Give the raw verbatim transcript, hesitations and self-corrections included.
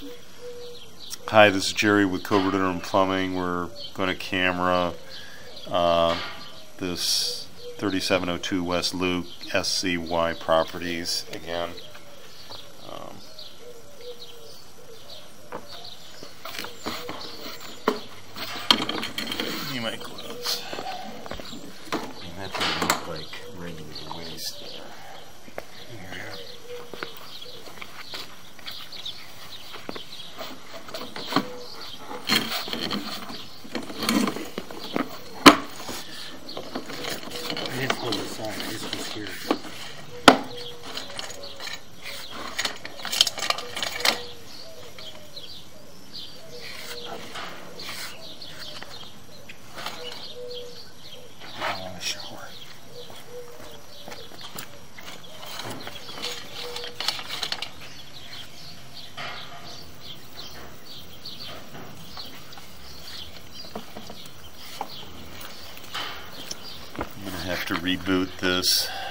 Hi, this is Jerry with Cobra Durham Plumbing. We're going to camera uh, this thirty-seven oh two West Luke S C Y Properties again. Um, Give me my gloves. And that doesn't look like regular waste there. Here. I didn't pull this side, I just was here. I want to shower. I'm going to have to reboot this.